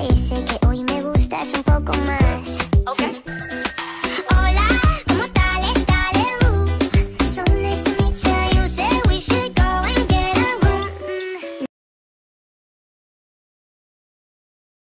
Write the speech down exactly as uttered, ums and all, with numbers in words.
parece que hoy me gustas un poco más. Okay.